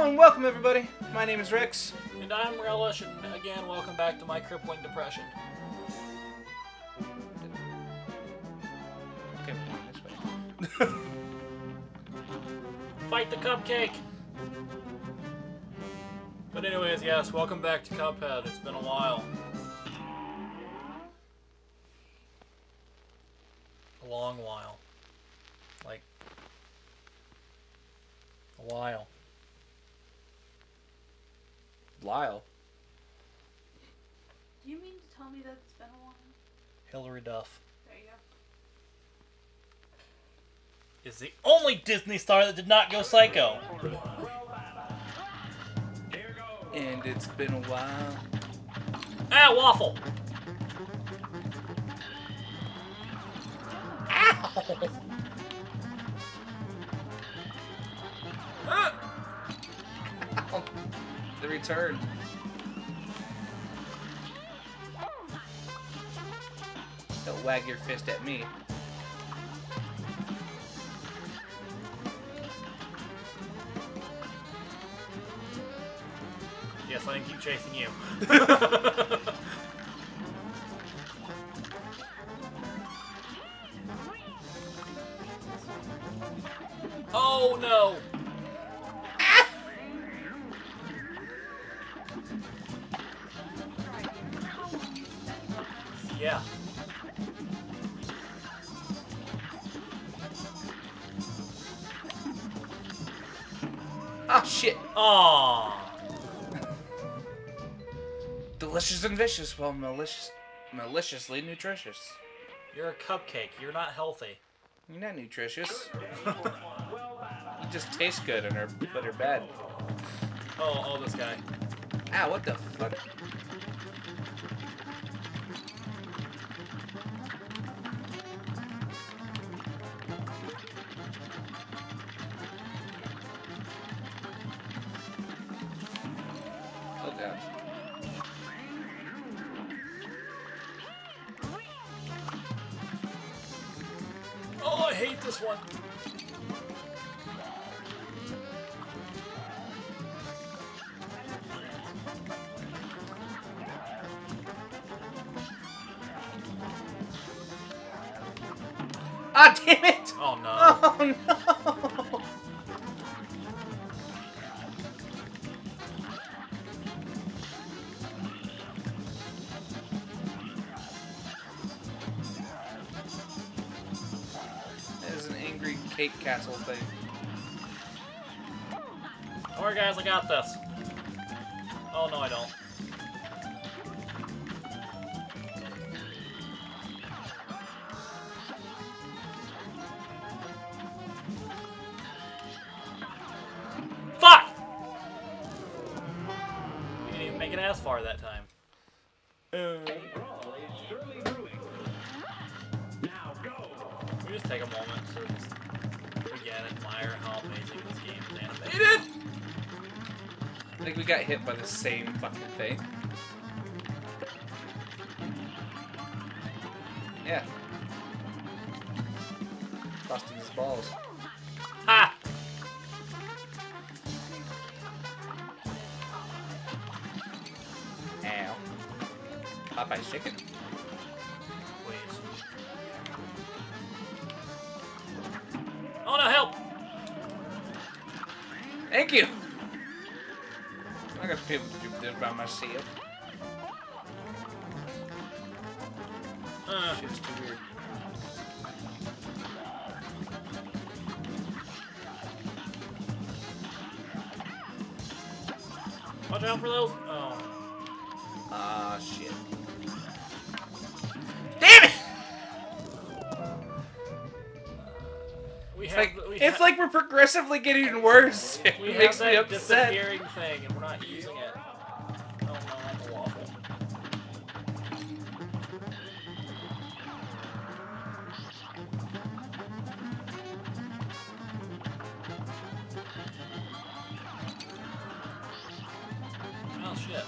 Hello and welcome everybody. My name is Rex. And I'm Rellish, and again, welcome back to my crippling depression. Okay, we're going this way. Fight the cupcake! But anyways, yes, welcome back to Cuphead. It's been a while. A long while. Like, a while. Lyle. Do you mean to tell me that it's been a while? Hilary Duff There you go. is the only Disney star that did not go psycho. And it's been a while. Ah, waffle! Ow! Ah! The return. Don't wag your fist at me. Yes, I can keep chasing you. Oh no! Yeah. Oh shit. Aww. Delicious and vicious, well, maliciously nutritious. You're a cupcake. You're not healthy. You're not nutritious. You just taste good and but are bad. Oh, this guy. Ow, what the fuck? Oh god. Oh, I hate this one. Ah, damn it! Oh no. Oh no! That is an angry cake castle thing. Don't worry, guys. I got this. Oh no, I don't. Fuck! We didn't even make it as far that time. We just take a moment to just, again, admire how amazing this game is animated. I think we got hit by the same fucking thing. Yeah. Busting his balls. Ha! Ow. Popeye's chicken. Please. Oh no, help! Thank you! I'm not gonna be able to do this by myself. Shit's too weird. Watch out for those. Oh. Ah, shit. Damn it! It's like we're progressively getting worse. It we makes have me that upset. disappearing thing, and we're not using it. Oh no, not the waffle. Oh shit.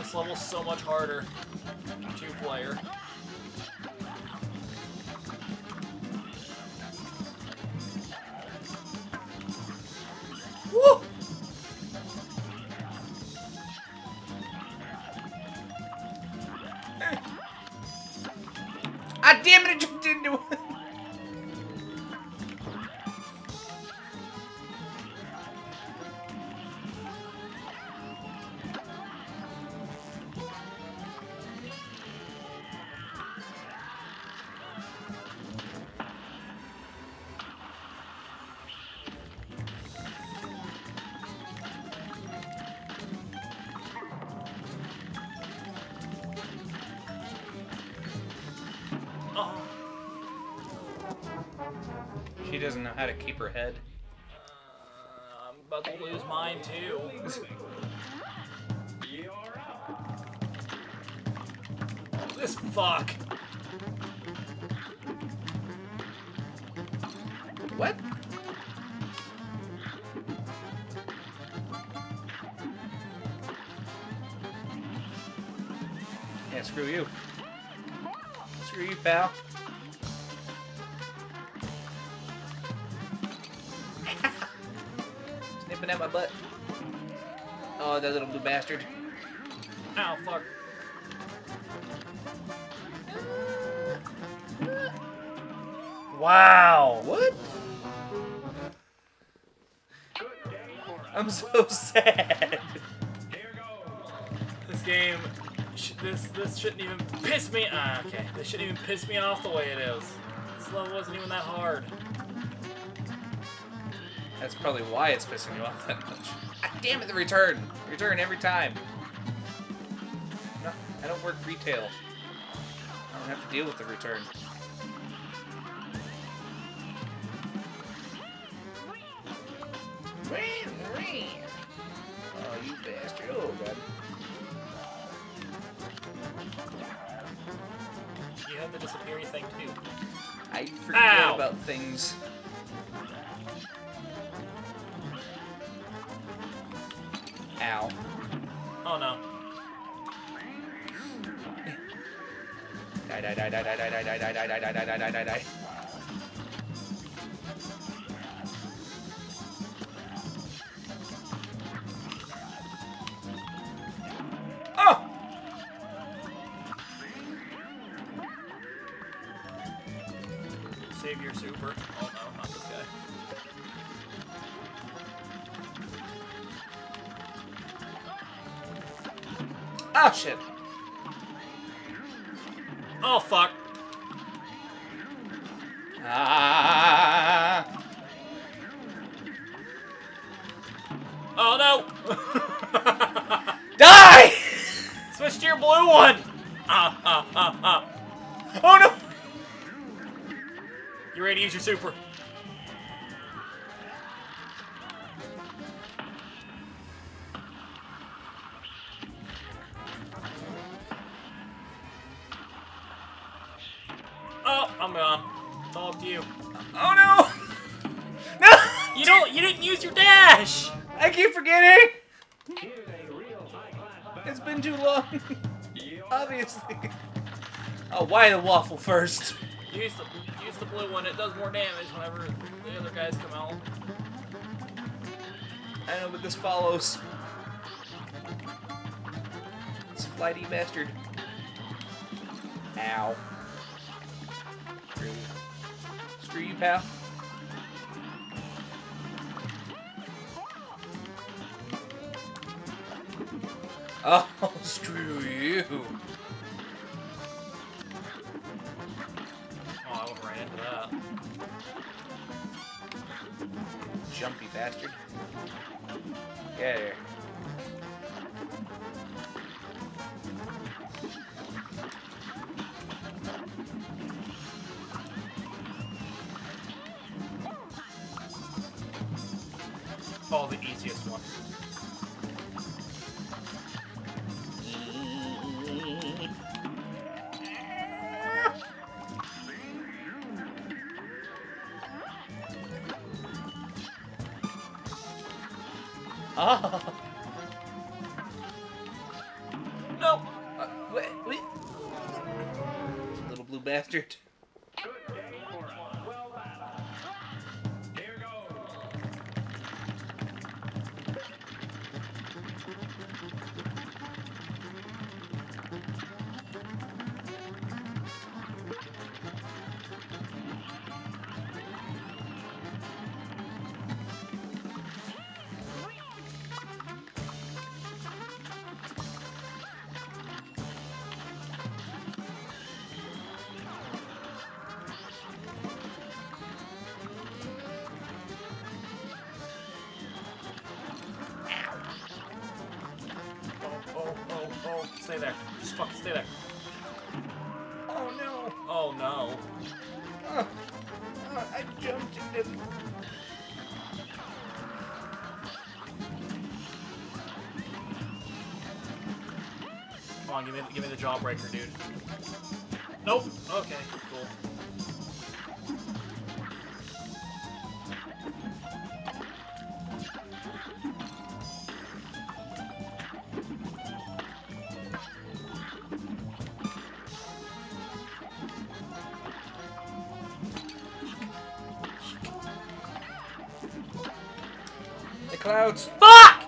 this level's so much harder. 2-player. Woo! Ah, damn it! I jumped into it. She doesn't know how to keep her head. I'm about to lose mine too. This fuck. What? Yeah, screw you. Screw you, pal. Snipping at my butt. Oh, that little blue bastard. Ow, fuck. Wow. What? I'm so sad. This game, this shouldn't even piss me. Okay, this shouldn't even piss me off the way it is. This level wasn't even that hard. That's probably why it's pissing you off that much. God damn it, the return. Return every time. No, I don't work retail. I don't have to deal with the return. Oh, you bastard. Oh, God. You have the disappearing thing too. I forget about things. Ow. Oh no. Die, die, die, die, die, die, die, die, die, die, die, die, die, die, die. Oh! Save your super. Oh no, not this guy. Oh, shit. Oh fuck. Ah! Oh no! Die! Switch to your blue one! Oh no! You ready to use your super? Oh, I'm gone. It's all up to you. Oh no! No! You didn't use your dash! I keep forgetting! It's been too long. Obviously. Oh, why the waffle first? Use the blue one, it does more damage whenever the other guys come out. I know, but this follows. This flighty bastard. Ow. Screw you. Screw you, pal. Oh, screw you. Oh, I went right into that. Jumpy bastard. Get here. Oh, the easiest one. Oh. No! bastard. Good day for a well battle. Here goes. Oh, stay there. Just fucking stay there. Oh no! Oh no. I jumped into. Come on, give me the jawbreaker, dude. Nope. Okay, cool. The clouds. Fuck!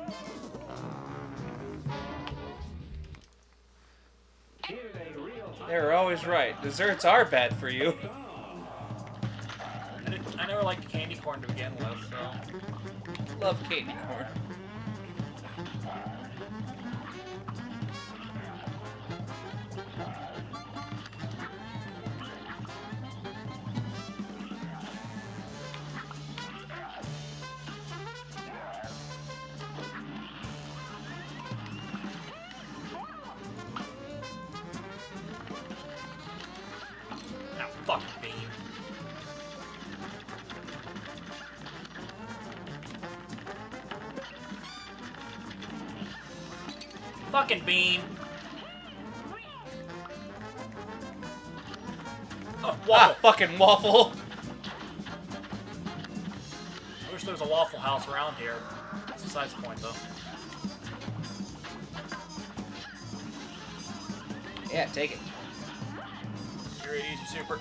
Here's a real They were always right. Desserts are bad for you. I never liked candy corn to begin with, so... Love candy corn. Ah, fucking bean. Fucking bean. Oh, waffle. Ah, fucking waffle. I wish there was a Waffle House around here. That's besides the point, though. Yeah, take it. You're an easy super.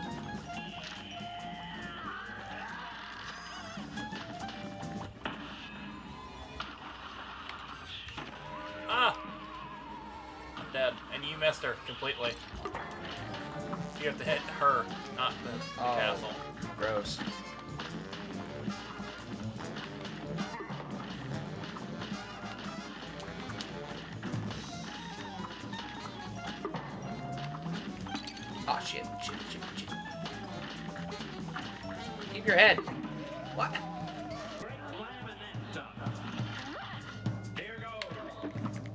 Ah! I'm dead. And you missed her completely. You have to hit her, not the castle. Gross. Oh shit, shit. Keep your head. What? Here goes.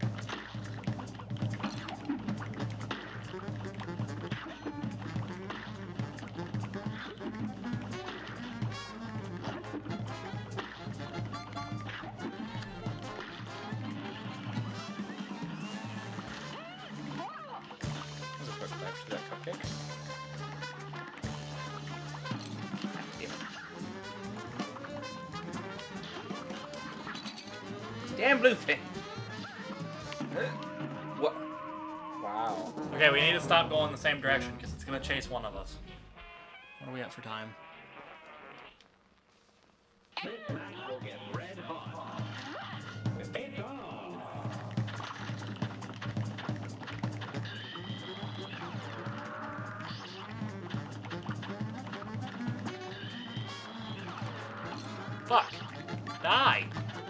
There's a quick life to that cupcake. Damn bluefin. What? Wow. Okay, we need to stop going the same direction because it's going to chase one of us. What are we at for time? This match will get red hot. It's on. Fuck! Die!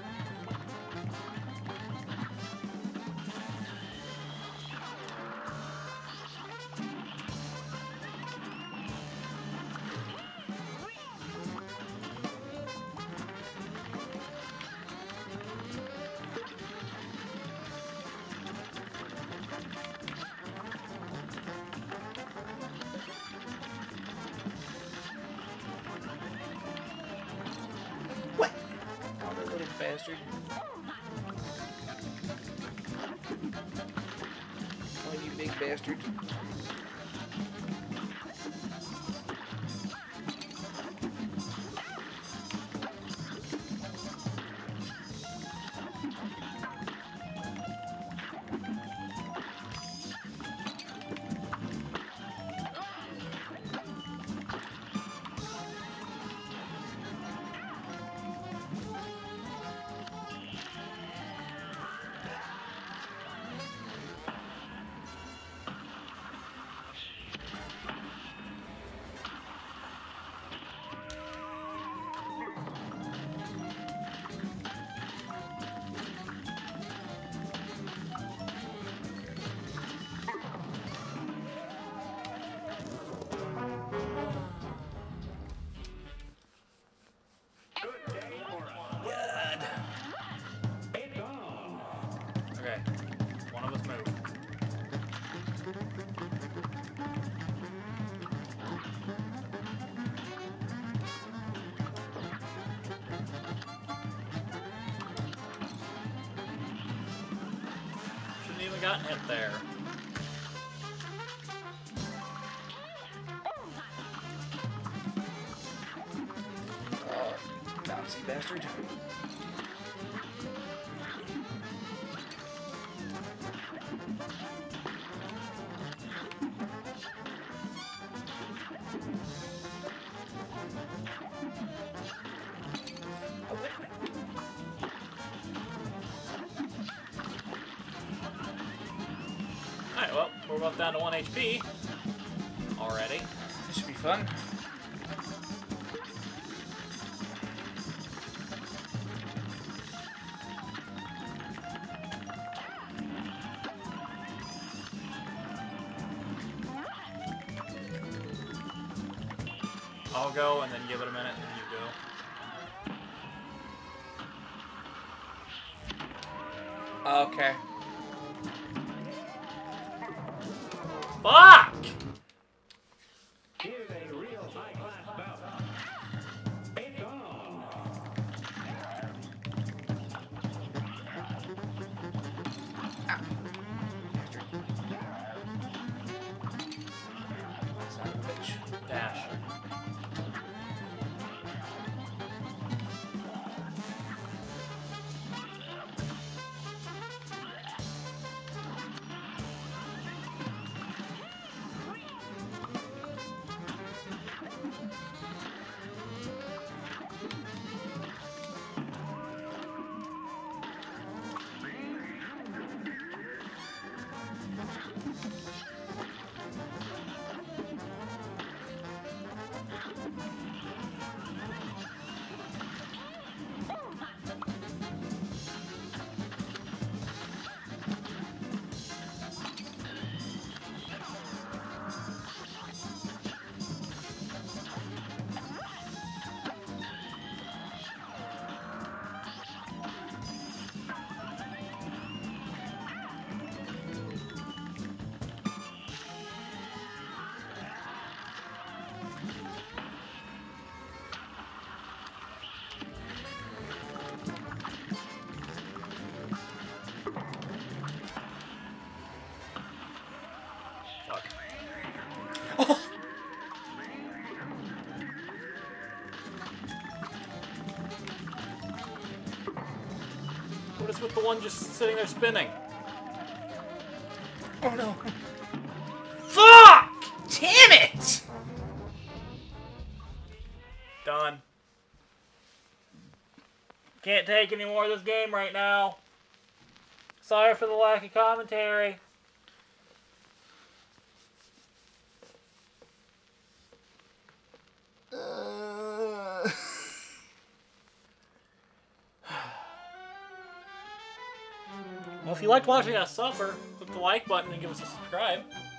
What? Oh, that little bastard. Oh, you big bastard. gotten hit there. Oh, bouncy bastard. Alright, well, we're both down to 1 HP already. This should be fun. I'll go and then give it a minute and then you go. Okay. Fuck! Here's a real high-class bout. It's on. Son of a bitch. Dash. What is with the one just sitting there spinning? Oh no. Fuck! Damn it! Done. Can't take any more of this game right now. Sorry for the lack of commentary. Well, if you liked watching us suffer, click the like button and give us a subscribe.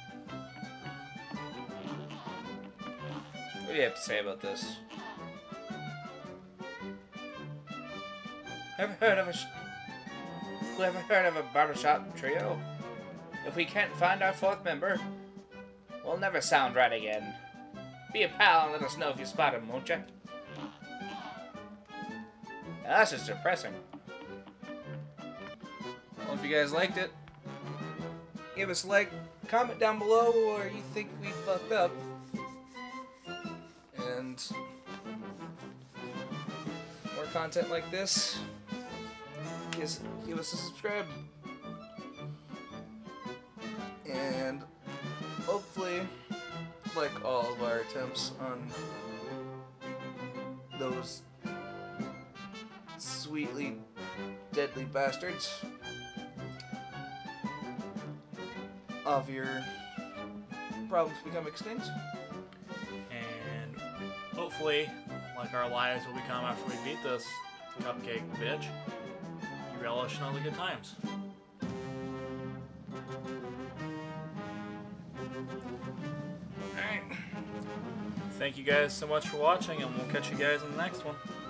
What do you have to say about this? Ever heard of a barbershop trio? If we can't find our fourth member, we'll never sound right again. Be a pal and let us know if you spot him, won't you? Now, that's just depressing. Well, if you guys liked it, give us a like, comment down below where you think we fucked up. And more content like this, give us a subscribe. And hopefully, like all of our attempts on those sweetly deadly bastards of your problems become extinct. And hopefully, like our lives will become after we beat this cupcake bitch, you relish in all the good times. Alright. Thank you guys so much for watching, and we'll catch you guys in the next one.